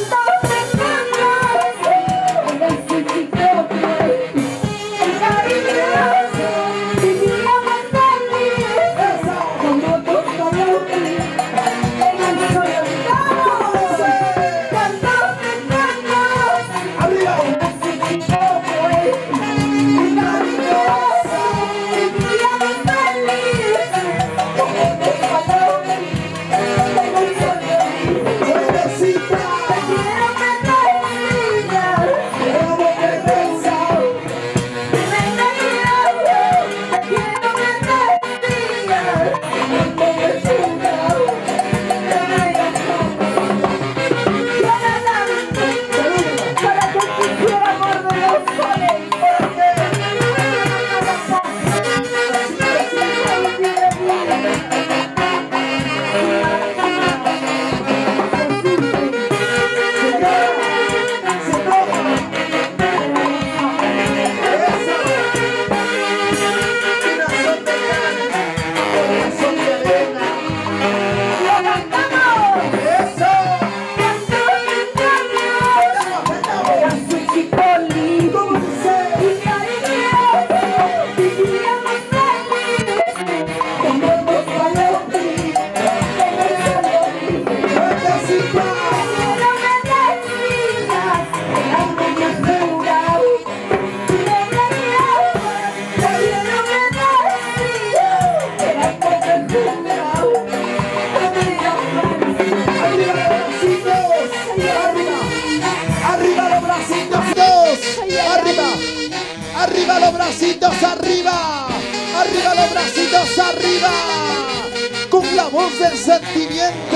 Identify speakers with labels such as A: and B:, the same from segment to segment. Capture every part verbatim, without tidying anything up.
A: Arriba los bracitos, arriba. Arriba los bracitos, arriba. Con la voz del sentimiento.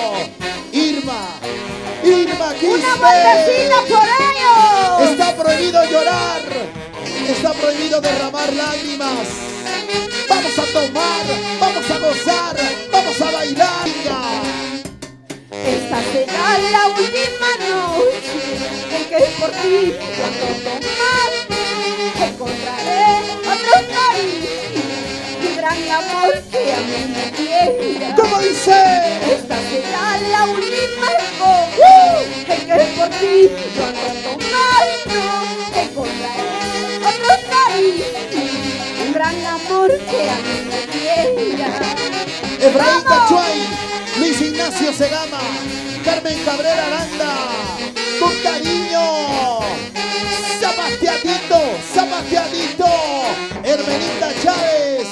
A: Irma. Irma Quispe.
B: ¡Una vueltecita por ellos!
A: Está prohibido llorar. Está prohibido derramar lágrimas. Vamos a tomar, vamos a gozar, vamos a bailar.
B: Esta será la última noche en que por ti cuando tomar encontraré otro cariño y gran amor que a mí me quiera.
A: ¿Cómo dice?
B: Esta será la última noche en que por ti cuando tomar encontraré otro cariño, un gran amor que a mí me quiera.
A: Efraín Cachuay, Luis Ignacio Segama, Carmen Cabrera Aranda, con cariño. Zapateadito, zapateadito, Hermelinda Chávez.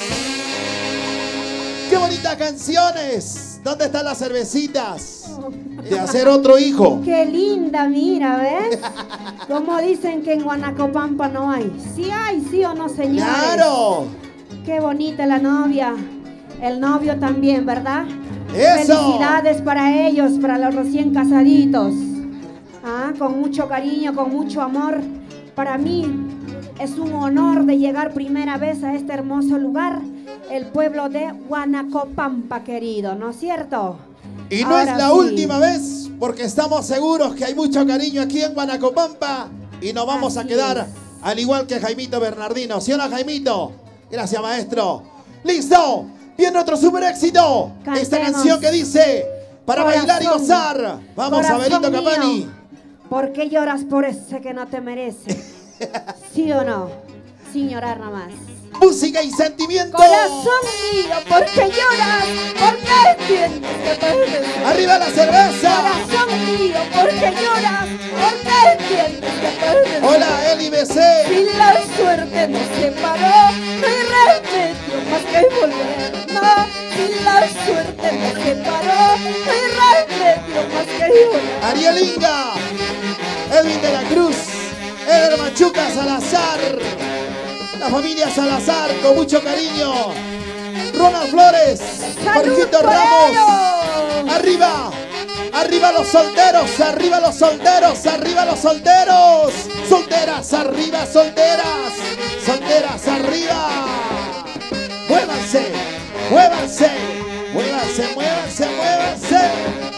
A: ¡Qué bonitas canciones! ¿Dónde están las cervecitas? De hacer otro hijo.
B: Qué linda, mira, ¿ves? Como dicen que en Guanacopampa no hay. Sí hay, sí o no, señores.
A: ¡Claro!
B: Qué bonita la novia. El novio también, ¿verdad?
A: ¡Eso!
B: Felicidades para ellos, para los recién casaditos. Ah, con mucho cariño, con mucho amor. Para mí es un honor de llegar primera vez a este hermoso lugar, el pueblo de Guanacopampa, querido, ¿no es cierto?
A: Y no
B: Ahora
A: es la
B: sí.
A: última vez, porque estamos seguros que hay mucho cariño aquí en Guanacopampa y nos vamos
B: Así
A: a quedar
B: es.
A: al igual que Jaimito Bernardino. ¿Sí o no, Jaimito? Gracias, maestro. ¡Listo! Viene otro super éxito.
B: Cantemos.
A: Esta canción que dice, para
B: Corazón,
A: bailar y gozar. Vamos a
B: corazón
A: Benito Capani.
B: mío, ¿por qué lloras por ese que no te merece? ¿Sí o no? Sin llorar nada más.
A: Música y sentimiento.
B: Corazón mío, ¿por qué lloras? ¿Por qué sientes que perdes?
A: Arriba la cerveza.
B: Corazón mío, ¿por qué lloras? ¿Por qué sientes que perdes?
A: Hola, Eli B C.
B: Si la suerte nos separó, no hay remedio más que volver. No, si la suerte nos separó, no hay remedio más que volver.
A: Arielinga. Edwin de la Cruz. Eder Machuca Salazar. La familia Salazar, con mucho cariño. Ronald Flores.
B: ¡Salud
A: Jorgito
B: por
A: Ramos.
B: ellos!
A: Arriba. Arriba los solteros. Arriba los solteros. Arriba los solteros. Solteras, arriba, solteras. Solteras, arriba. Muévanse. Muévanse. Muévanse, muévanse, muévanse.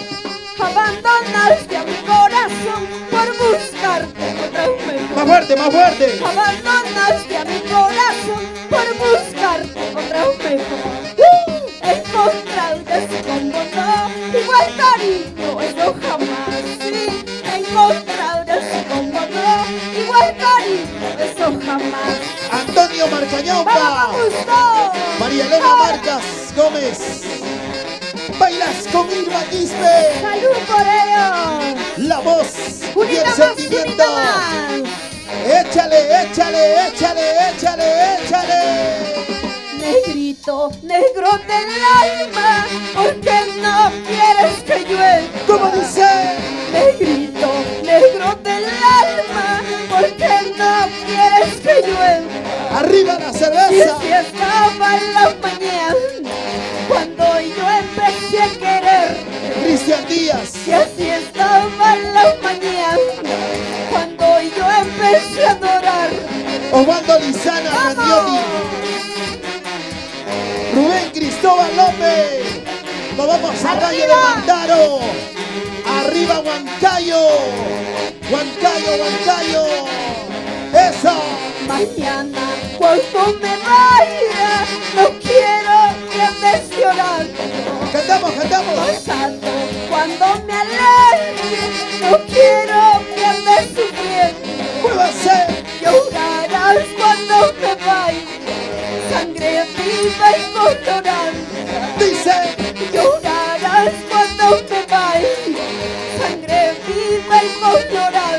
B: Abandonaste a mi corazón por buscarte otra vez.
A: Más fuerte, más fuerte.
B: Abandonaste a mi corazón por buscarte otra vez. ¡Uh! Encontrarte como no, igual cariño, eso jamás. Sí, encontrarás como no, igual cariño, eso jamás.
A: Antonio Marcañaupa.
B: ¡Vamos, Gusto!
A: María Elena
B: ¡Vamos!
A: Marcas Gómez. Bailas con Irma Quispe.
B: ¡Salud por ellos!
A: La voz y
B: ¡Unita
A: el
B: más,
A: sentimiento.
B: unita más!
A: Échale, échale, échale, échale, échale.
B: Negrito, negro del alma, ¿por qué no quieres que llueva?
A: ¿Cómo dice?
B: Negrito, negro del alma, ¿por qué no quieres que llueva?
A: Arriba la
B: Y
A: cerveza.
B: si estaba en la mañana, cuando yo empecé a querer.
A: Cristian Díaz.
B: Y así estaba en la mañana, cuando yo empecé a adorar.
A: Osvaldo Lizana Candioni. Rubén Cristóbal López. Nos vamos a Valle de Mandaro. Arriba Huancayo. Huancayo, Huancayo. Eso.
B: Mañana cuando me vaya, no quiero que andes llorando.
A: Cantamos, cantamos.
B: Pasando cuando me aleje, no quiero que andes sufriendo.
A: Muévanse.
B: Llorarás cuando me vaya, sangre viva y colorada.
A: Dice.
B: Llorarás cuando me vaya, sangre viva y colorada.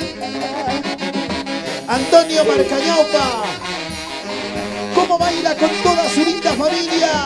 A: Antonio Marcañaupa. ¿Cómo baila con toda su linda familia?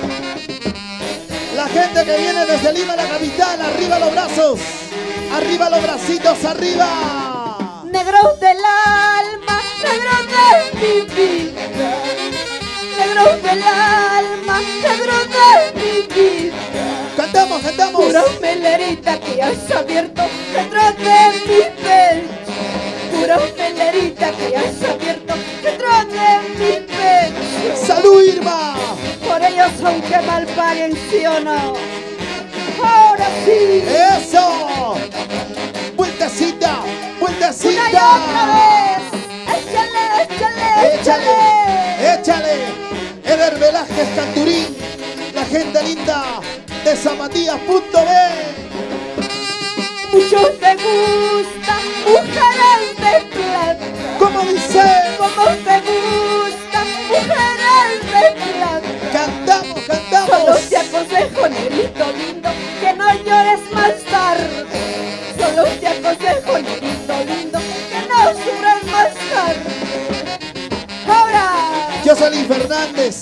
A: La gente que viene desde Lima, la capital. Arriba los brazos. Arriba los bracitos, arriba.
B: Negro del alma, negro de mi vida. Negro del alma, negro de mi vida.
A: Cantamos, cantamos.
B: Pura melerita que has abierto dentro de mi pecho. Pura melerita que has abierto dentro de mi pecho.
A: ¡Salud, Irma!
B: Por ellos aunque mal paguen, ¿sí o no? Ahora sí.
A: ¡Eso! ¡Vueltecita!
B: Una y
A: ¡Vueltecita!
B: otra vez. Échale, échale,
A: ¡Échale! ¡Échale! Eder Velázquez Canturín, la gente linda de Zapatillas punto B.
B: Mucho te gusta, mujeres de plata.
A: ¿Cómo dice?
B: Como te gusta, mujeres de plata.
A: ¡Cantamos,
B: Solo
A: cantamos!
B: te aconsejo, negrito lindo, que no llores más tarde. Solo te aconsejo, negrito lindo, que no sufras más tarde. Ahora,
A: Jocelyn Fernández,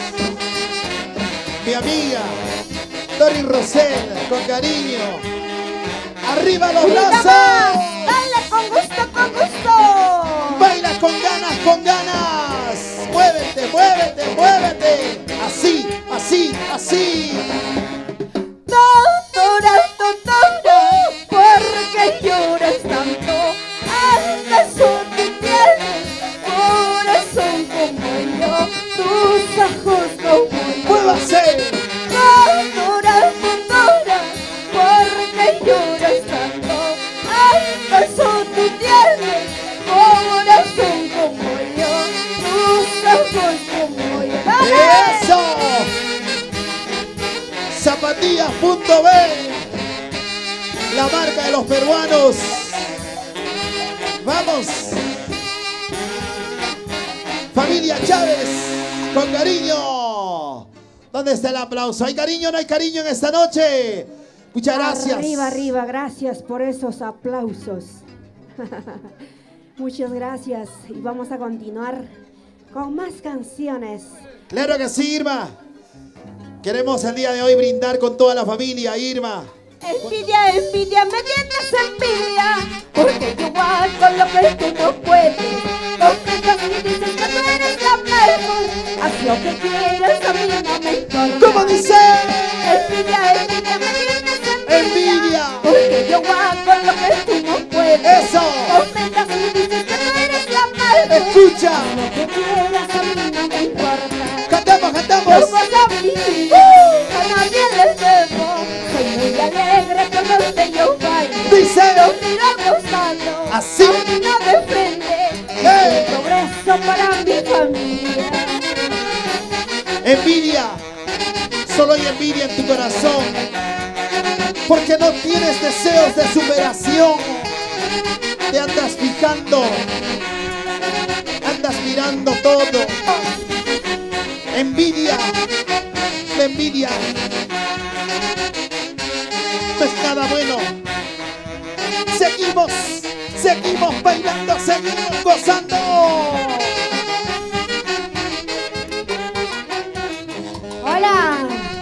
A: mi amiga Dori Rosel, con cariño. ¡Arriba los
B: unita
A: brazos!
B: más. Dale con gusto, con gusto.
A: ¡Baila con ganas, con ganas! ¡Muévete, muévete, muévete! Así, así, así.
B: Doctora, doctora, ¿por qué lloras tanto? ¿Acaso tú tienes corazón como yo? Tus ojos como yo.
A: ¡Muévase!
B: Doctora, doctora, ¿por qué lloras tanto? ¿Acaso tú tienes corazón como yo? Tus ojos como yo. ¡Dale!
A: ¡Eso! Zapatillas punto B, la marca de los peruanos. ¡Vamos! Familia Chávez, con cariño. ¿Dónde está el aplauso? ¿Hay cariño o no hay cariño en esta noche? Muchas gracias.
B: Arriba, arriba, gracias por esos aplausos. Muchas gracias y vamos a continuar con más canciones.
A: Claro que sí, Irma. Queremos el día de hoy brindar con toda la familia, Irma.
B: Envidia, envidia, me tienes envidia, porque yo hago lo que tú no puedes. Comprendas y dices que tú eres la mejor, haz lo que quieras, a mí no me importa.
A: ¿Cómo dice?
B: Envidia, envidia, me tienes envidia,
A: Envidia.
B: porque yo hago lo que tú no puedes.
A: Eso.
B: Comprendas y dices que tú eres la mejor,
A: Escucha.
B: lo que quieras, a mí no me importa.
A: Cantamos,
B: Yo
A: cantamos.
B: voy a vivir, a nadie les debo. Soy muy alegre cuando esté yo bailo.
A: Dice.
B: Lo miro abrazando,
A: Así.
B: camino de frente.
A: ¡Eh!
B: Progreso para mi familia.
A: Envidia. Solo hay envidia en tu corazón. Porque no tienes deseos de superación. buscando, andas mirando todo. Envidia, la envidia no es nada bueno. Seguimos, seguimos bailando, seguimos gozando.
B: Hola.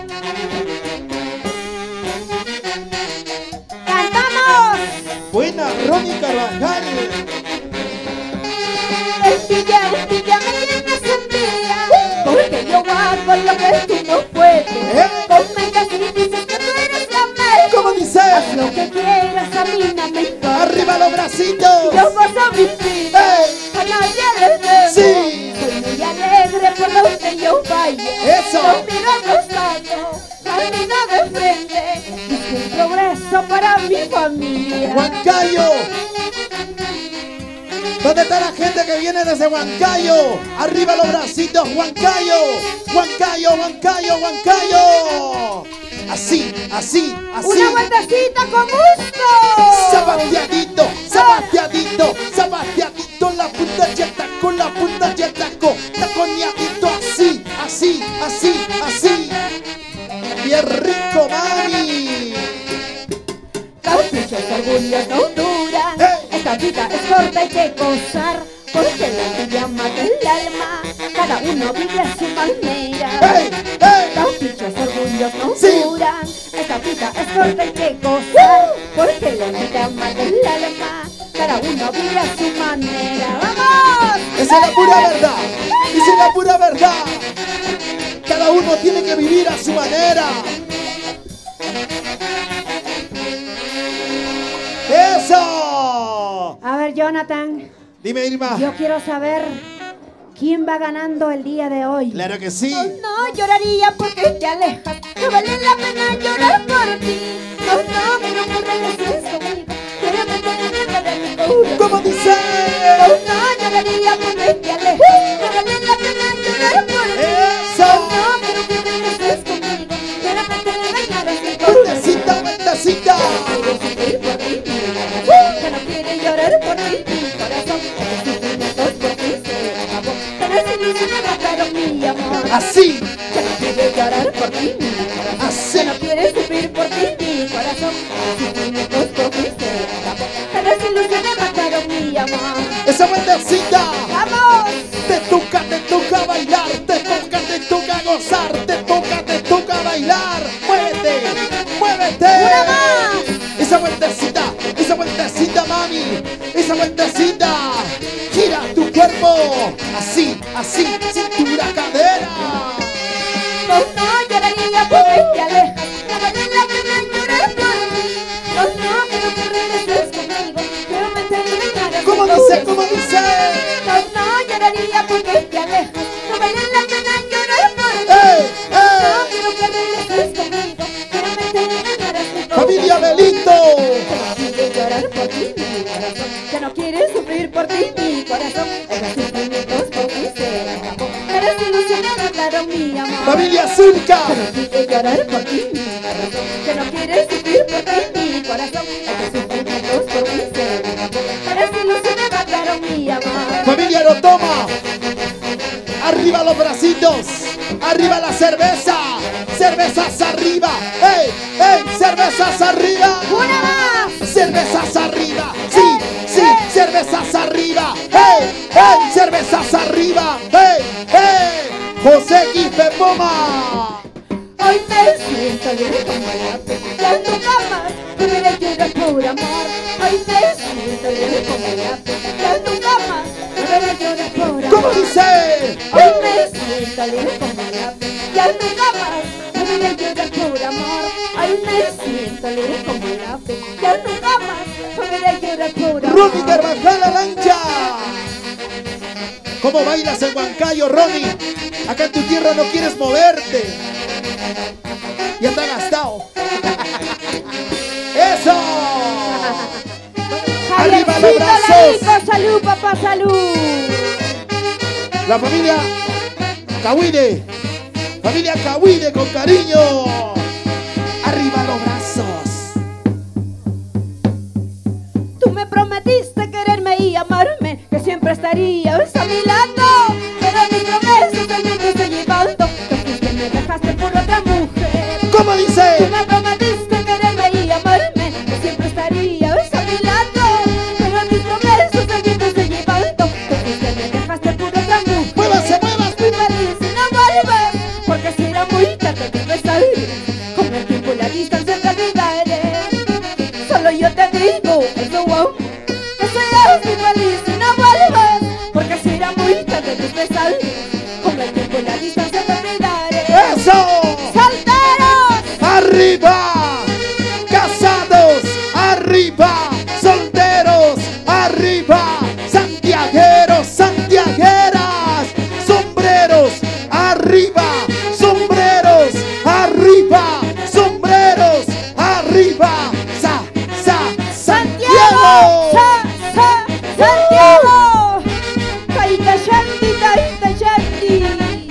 B: ¡Cantamos!
A: Buena, Ronnie Carvajal.
B: Envidia, envidia, me tienes envidia, porque yo hago lo que tú no puedes.
A: ¿Eh?
B: Comentas y dices que tú eres la mejor.
A: ¿Cómo dice?
B: Haz lo que quieras, a mí no me importa.
A: Arriba los bracitos.
B: Yo gozo mi vida,
A: ¡Ey!
B: a nadie le debo.
A: Sí.
B: Soy muy alegre por donde yo vaya.
A: Eso.
B: No miro al costado, camino de frente. Es un progreso para mi familia.
A: Huancayo. ¿Dónde está la gente que viene desde Huancayo? Arriba los bracitos, Huancayo. Huancayo, Huancayo, Huancayo. Así, así, así.
B: Una vueltecita con gusto.
A: Zapateadito, zapateadito, zapateadito, la punta ya taco, la punta ya taco, taconeadito, así, así, así, así. Bien rico, mami.
B: Caprichos, orgullos no duran.
A: ¡Hey!
B: Esta vida es corta, hay que gozar, porque la envidia mata el alma. Cada uno vive a su manera.
A: ¡Hey! ¡Hey!
B: Caprichos, orgullos no
A: Sí.
B: duran. Esta vida es corta, hay que gozar, porque la envidia mata el alma. Cada uno vive a su manera. ¡Vamos!
A: Esa es la pura verdad. Esa es la pura verdad. Cada uno tiene que vivir a su manera. ¡Eso!
B: A ver, Jonathan,
A: Dime, Irma.
B: yo quiero saber quién va ganando el día de hoy.
A: Claro que sí.
B: No, no lloraría porque te alejas. No vale la pena llorar por ti. No, no, pero no regreses conmigo. Quiero que te entiendas de mi corazón.
A: ¿Cómo dice?
B: No, no lloraría porque te alejas. No vale la pena llorar por ti.
A: Eso.
B: No, no, pero que regreses conmigo. Quiero que te entiendas de mi corazón.
A: Mentecita, mentecita.
B: Quiero sufrir por ti, mi corazón. Que no quiere llorar por ti, mi corazón. Que sufrimientos por ti se acabó. Pero es ilusión, claro, mi amor.
A: Así.
B: Que no quiere llorar por ti, mi corazón.
A: Así.
B: Que no quiere sufrir por ti, mi corazón. Sufrimientos por ti se acabó. Te desilusiones mataron mi amor.
A: Esa mentecita.
B: ¡Vamos!
A: Te toca, te toca bailar. Te toca, te toca gozar. Te toca, te toca bailar. Muévete, muévete.
B: ¡Una más!
A: Esa vueltecita, esa vueltecita, mami. Esa vueltecita. Gira tu cuerpo. Así, así, cintura, cadera.
B: No, no lloraría porque te alejas. No vale la pena llorar por mí. No, no, pero que regreses conmigo. Quiero meterme en cara.
A: ¿Cómo dice? ¿Cómo dice?
B: No, no lloraría porque te alejas. No vale la pena llorar por mí.
A: ¡Ey!
B: No,
A: ¡Ey!
B: quiero que regreses conmigo. Quiero meterme en cara.
A: ¡Familia Belito!
B: Que no quiere llorar por ti, mi corazón. Que no quiere sufrir por ti, mi corazón. Esos sufrimientos por ti se acabó. Eres ilusionada, claro, mi amor.
A: ¡Familia Zulca!
B: Que no quiere llorar por ti, mi corazón. Que no quiere sufrir por ti, mi corazón. Esos sufrimientos por ti se acabó. Eres ilusionada, claro, mi amor.
A: ¡Familia lo toma! ¡Arriba los bracitos! ¡Arriba la cerveza! ¡Cervezas arriba! ¡Ey! ¡Ey! ¡Cervezas arriba!
B: ¡Una más!
A: ¡Cervezas arriba! ¡Sí! ¡Sí! ¡Cervezas arriba! ¡Ey! ¡Ey! ¡Cervezas arriba! ¡Ey! ¡Ey! ¡José Quispe Poma!
B: Hoy me siento libre como la ya nunca más volveré a llorar por amor. Hoy me siento libre como la ya nunca más volveré a llorar por amor.
A: ¿Cómo dice?
B: Hoy me siento libre como la ya nunca más volveré a llorar por amor. Hoy me siento libre como la ya nunca más volveré a llorar por amor.
A: ¡Ronnie Carvajal la lancha! ¿Cómo bailas en Huancayo, Ronnie? Acá en tu tierra no quieres moverte. Ya está gastado. ¡Eso! ¡Arriba los brazos!
B: Larico, salud, papá, salud.
A: La familia Cahuide. Familia Cahuide con cariño. ¡Arriba los brazos!
B: Tú me prometiste quererme y amar. estarías a mi lado, pero mis promesas el viento está llevando. Te fuiste, me dejaste por otra mujer.
A: ¿Cómo dice?
B: Tú me prometiste quererme y amarme, que siempre estarías a mi lado, pero mis promesas el viento está llevando. Te fuiste, me dejaste por otra mujer.
A: ¡Muévase, muévase!
B: Fui feliz y no vuelvas, porque si era muy tarde de besar. Con el tiempo y la distancia te olvidaré. Solo yo te digo, eso wow, que seas muy feliz y no vuelvas, porque si era muy tarde de besar. Con el tiempo y la distancia te olvidaré.
A: ¡Eso!
B: ¡Solteros!
A: ¡Arriba! ¡Casados! ¡Arriba! ¡Solteros! ¡Arriba! ¡Santiagueros! ¡Santiagueras! ¡Sombreros! ¡Arriba! ¡Sombreros! ¡Arriba! ¡Sombreros! ¡Arriba! ¡Sa! ¡Sa!
B: ¡Santiago!
A: ¡Santiago!
B: ¡Sa! ¡Sa! ¡Santiago! ¡Taita Shanti! ¡Taita Shanti!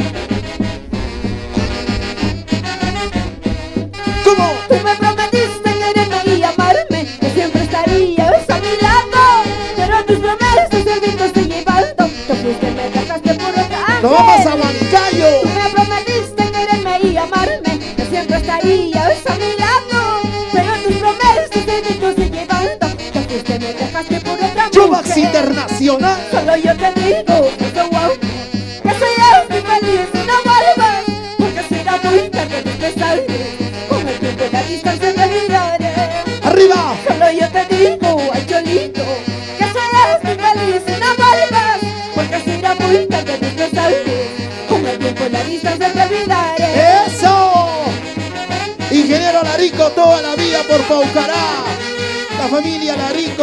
A: ¿Cómo?
B: Tú me prometiste quererme y amarme, que siempre estarías a mi lado, pero tus promesas el viento está llevando. Te fuiste, me dejaste por otra ángel.
A: ¡Nos vamos a Huancayo!
B: Tú me prometiste quererme y amarme, que siempre estarías a mi lado, pero tus promesas el viento está llevando. Te fuiste, me dejaste por otra
A: ¡Chubax
B: mujer.
A: Internacional!
B: Solo yo te digo, eso wow, que seas muy feliz y no vuelvas, porque será muy tarde de besar. Con el tiempo y la distancia te olvidaré.
A: ¡Arriba!
B: Solo yo te digo, ay cholito, que seas muy feliz y no vuelvas, porque será muy tarde de besar. Con el tiempo y la distancia te olvidaré.
A: ¡Eso! Ingeniero Larico toda la vida por Paucará. La familia Larico.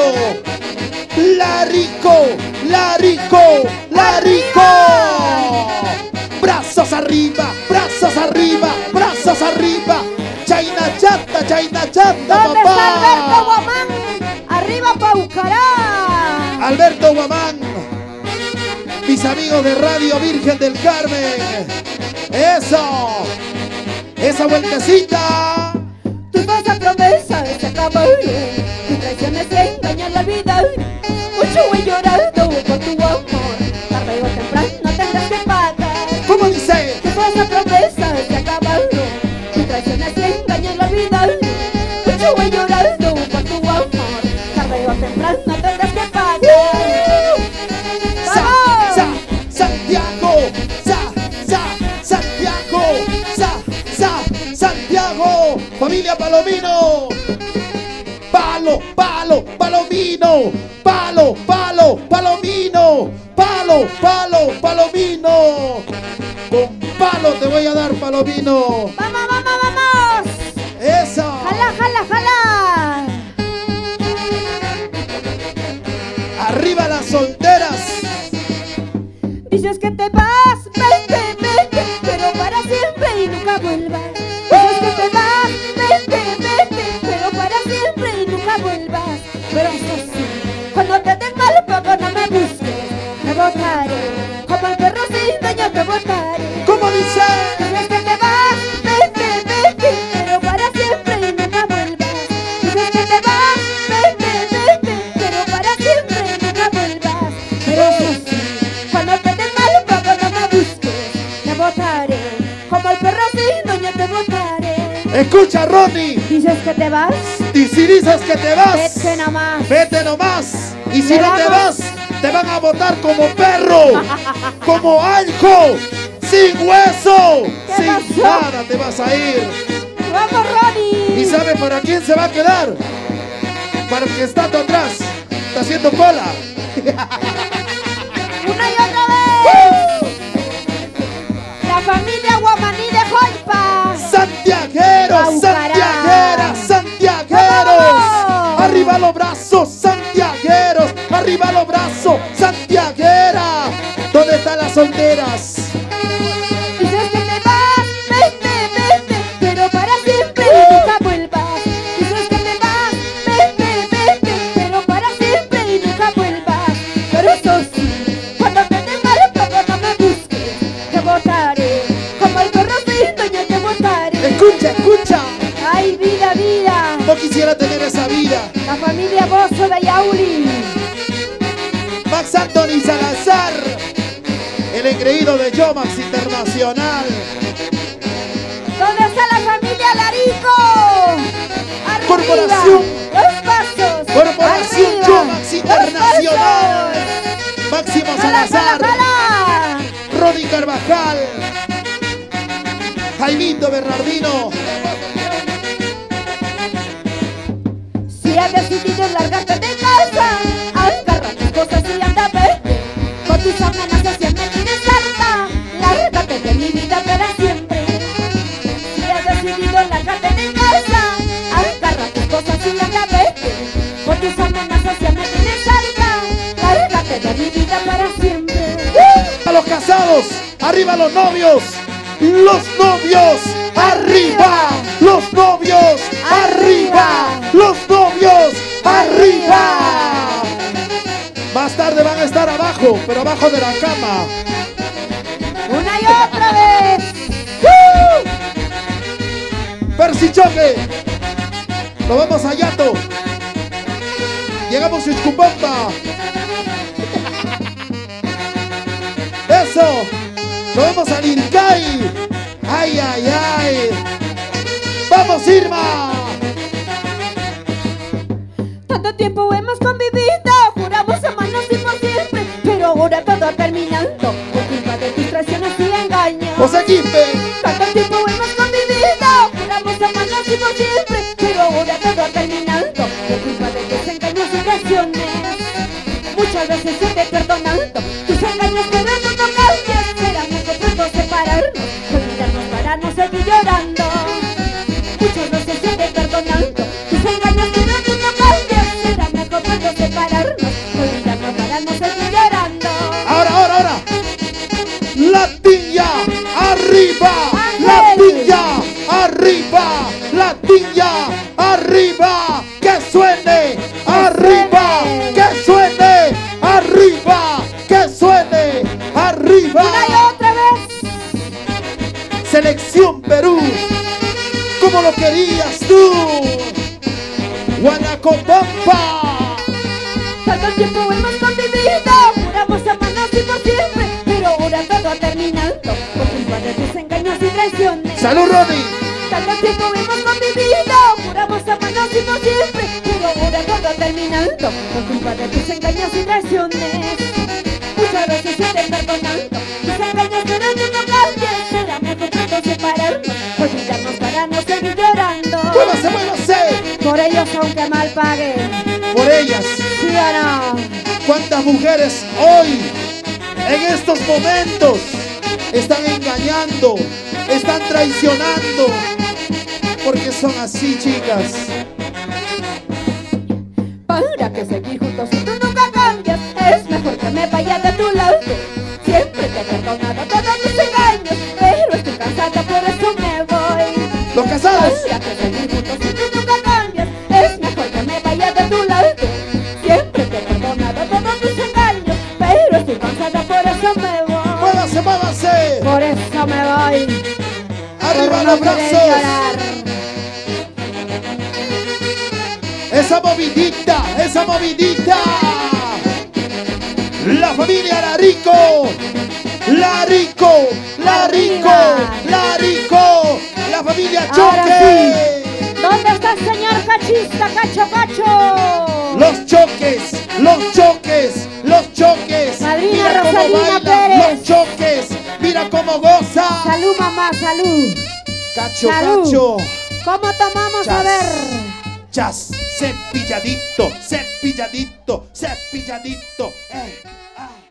A: Larico, Larico, Larico. Brazos arriba, brazos arriba, brazos arriba. Chaina chata, chaina chata,
B: ¿Dónde está Alberto
A: papá.
B: Guamán? ¡Arriba Paucará!
A: Alberto Guamán. Mis amigos de Radio Virgen del Carmen. Eso. Esa vueltecita.
B: Tu falsa promesa se acabaron, tus traiciones y engaños la vida. Mucho he llorado por tu amor, tarde o temprano tendrás que pagar.
A: ¿Cómo dice?
B: Tu falsa promesa se acabaron, tus traiciones y engaños la vida. Mucho he llorado por tu amor, tarde o temprano tendrás que pagar.
A: Sa,
B: ¡Vamos!
A: sa, Santiago, sa, sa, Santiago, sa, sa, Santiago, familia Palomino. Palo, palo, Palomino, palo, palo, Palomino, palo, palo, Palomino. Con palo te voy a dar, Palomino.
B: ¡Vamos, vamos, vamos!
A: Eso.
B: ¡Jala, jala, jala!
A: Arriba las solteras.
B: Dices que te vas, vete, vete, pero para siempre y nunca vuelvas. Dices que te vas, vete, vete, pero para siempre y nunca vuelvas. Pero eso sí, cuando te den mal poco no me busques, te botaré, como el perro sin dueño te botaré.
A: ¿Cómo dice?
B: Dices que te vas, vete, vete, pero para siempre y nunca vuelvas. Dices que te vas, vete, vete, pero para siempre y nunca vuelvas. Pero eso sí, cuando te den mal poco no me busques, te botaré, como el perro sin dueño te botaré.
A: Escucha, Ronnie.
B: Dices que te vas,
A: Y si dices que te vas,
B: vete nomás.
A: vete nomás. Y si
B: ¿Te
A: no te
B: vamos?
A: vas, te van a botar como perro, como alco, sin hueso,
B: ¿Qué
A: sin
B: pasó?
A: nada te vas a ir.
B: ¡Vamos, Ronnie!
A: ¿Y sabe para quién se va a quedar? Para el que está atrás, está haciendo cola.
B: ¡Una y otra vez! La familia Guamaní de Joipa.
A: Santiagueros,
B: Paucará.
A: santiagueras, santiagueros.
B: ¡Vamos!
A: Arriba los brazos, santiagueros. Arriba los brazos, santiaguera. ¿Dónde están las solteras?
B: Dices que te vas, vete, vete, pero para siempre y nunca vuelvas. Dices que te vas, vete, vete, pero para siempre y nunca vuelvas. Pero eso sí, cuando te den mal poco no me busques, te botaré, como el perro sin dueño te botaré.
A: Escucha, escucha.
B: Ay, vida, vida,
A: No quisiera tener esa vida.
B: la familia Bozo de Yauli.
A: Max Anthony Salazar, el engreído de Yomax Internacional.
B: ¿Dónde está la familia Larico? Arriba.
A: Corporación.
B: Los pasos.
A: Corporación
B: Arriba.
A: Yomax Internacional.
B: Los
A: Máximo
B: pasos. Jala,
A: Salazar.
B: jala, jala.
A: Ronnie Carvajal. Jaimito Bernardino.
B: Si has decidido largarte de casa, agarra tus cosas y anda a verte. Con tus amenazas ya me tienes harta. Lárgate de mi vida para siempre. Si has decidido largarte de casa, agarra tus cosas y anda a verte. Con tus amenazas ya me tienes harta. Lárgate de mi vida para siempre.
A: A los casados, arriba los novios. Los novios, arriba. Los novios, arriba. Los novios, arriba. Más tarde van a estar abajo, pero abajo de la cama.
B: Una y otra vez.
A: ¡Uh! Percy Choque. Nos vamos a Yato. Llegamos a Uxcupampa. Eso. Nos vamos a Lircay. Ay, ay, ay. Vamos, Irma.
B: Tanto tiempo hemos convivido, juramos amarnos y por siempre, pero ahora todo ha terminado por culpa de tus traiciones y engaños.
A: José Quimpe.
B: Tanto tiempo hemos convivido, juramos amarnos y por siempre, pero ahora todo ha terminado por culpa de tus engaños y traiciones. Muchas veces yo te he perdonado tus engaños, pero tú no cambias. Será mejor pronto separarnos, olvidarnos para no seguir llorando. Muchas veces yo te he perdonado tus engaños, pero tú no cambias. Será mejor pronto separarnos, olvidarnos para no seguir llorando.
A: Ahora, ahora, ahora. Latilla, arriba.
B: Ángel.
A: Latilla, arriba. Latilla, arriba. Que suene, arriba.
B: suene.
A: Que suene, arriba. Que suene, arriba.
B: Una y otra vez.
A: Selección Perú. Como lo querías tú. Guanacopampa.
B: Tanto tiempo hemos convivido, juramos amarnos y por siempre, pero ahora todo ha terminado por culpa de tus engaños y traiciones.
A: Salud, Ronnie.
B: Tanto tiempo hemos convivido, juramos amarnos y por siempre, pero ahora todo ha terminado por culpa de tus engaños y traiciones. Muchas veces yo te he perdonado tus engaños, pero tú no cambias. Será mejor pronto separarnos, olvidarnos para no seguir llorando.
A: Muévase, muévase.
B: Por ellos aunque mal paguen,
A: Por ellas.
B: ¿sí o no?
A: ¿Cuántas mujeres hoy, en estos momentos, están engañando, están traicionando? Porque son así, chicas.
B: Para que seguir juntos si tú nunca cambias, es mejor que me vaya de tu lado. Siempre te he perdonado todos tus engaños, pero estoy cansada, por eso me voy.
A: Los casados.
B: Para que seguir juntos si tú nunca cambias, es mejor que me vaya de tu lado. Siempre te he perdonado todos tus engaños, pero estoy cansada, por eso me voy.
A: Muévase, muévase.
B: Por eso me voy.
A: Arriba
B: por
A: los
B: no querer
A: brazos.
B: llorar.
A: Esa movidita, esa movidita. La familia Larico. Larico, Larico, Larico. La familia
B: Ahora
A: Choque.
B: sí. ¿Dónde está el señor cachista, cacho, cacho?
A: Los choques, los choques, los choques.
B: Madrina
A: Mira cómo
B: Rosalina
A: bailan
B: Pérez.
A: los choques. Mira cómo goza.
B: Salud, mamá, salud.
A: Cacho,
B: Salud.
A: cacho.
B: ¿Cómo tomamos?
A: Chas.
B: A ver.
A: Chas, cepilladito, cepilladito, cepilladito. Eh, ah.